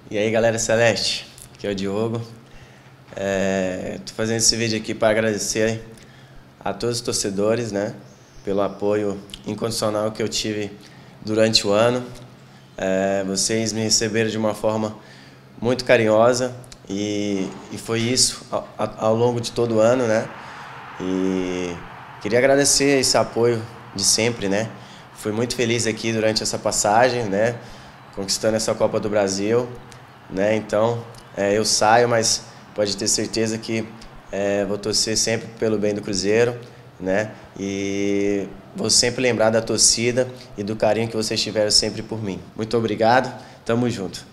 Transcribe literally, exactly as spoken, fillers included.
E aí, galera celeste, aqui é o Diogo. É, tô fazendo esse vídeo aqui para agradecer a todos os torcedores, né, pelo apoio incondicional que eu tive durante o ano. É, vocês me receberam de uma forma muito carinhosa e, e foi isso ao, ao longo de todo o ano, né? E queria agradecer esse apoio de sempre, né? Fui muito feliz aqui durante essa passagem, né? Conquistando essa Copa do Brasil, né? Então, é, eu saio, mas pode ter certeza que é, vou torcer sempre pelo bem do Cruzeiro, né? E vou sempre lembrar da torcida e do carinho que vocês tiveram sempre por mim. Muito obrigado, tamo junto.